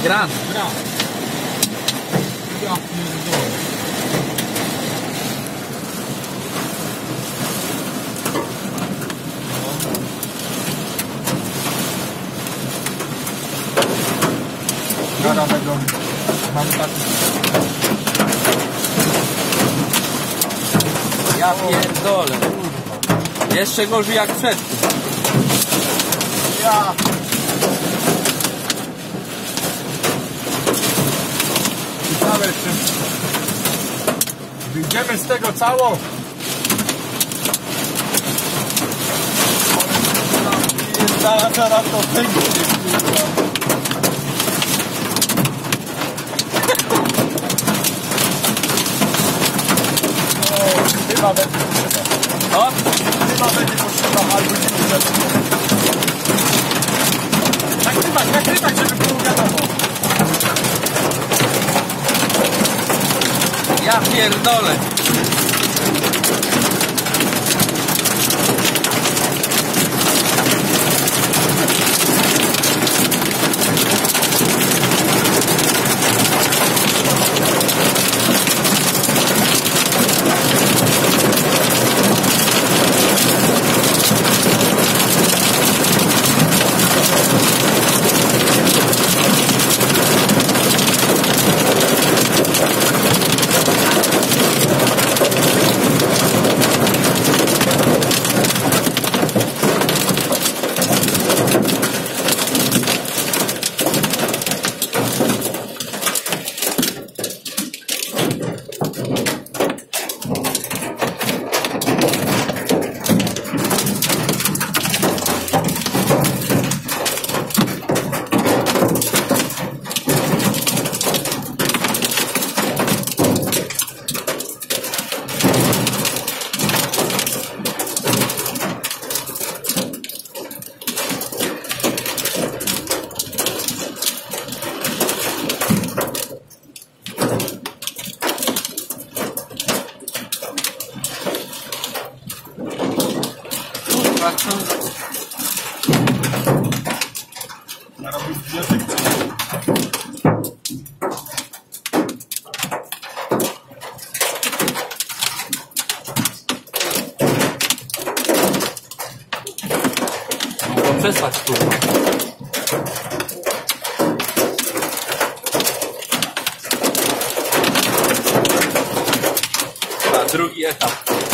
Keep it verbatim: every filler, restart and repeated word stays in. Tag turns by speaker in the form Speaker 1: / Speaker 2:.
Speaker 1: Gran.
Speaker 2: Gran. Ja pierdolę. Zaraz będą, mam taki...
Speaker 1: Ja pierdolę. Jeszcze gorzej jak przed tym.
Speaker 2: Ja... Ciekawe, czy wyjdziemy z tego cało. Zaraz, zaraz to będzie. Chyba będzie potrzeba.
Speaker 1: Co?
Speaker 2: Chyba będzie potrzeba albo nie potrzeba. Nagrywać, nagrywać, żeby było wiadomo.
Speaker 1: Ja pierdolę.
Speaker 2: Narobić wniosek.
Speaker 1: Mogą przesłać kurwa. A drugi etap.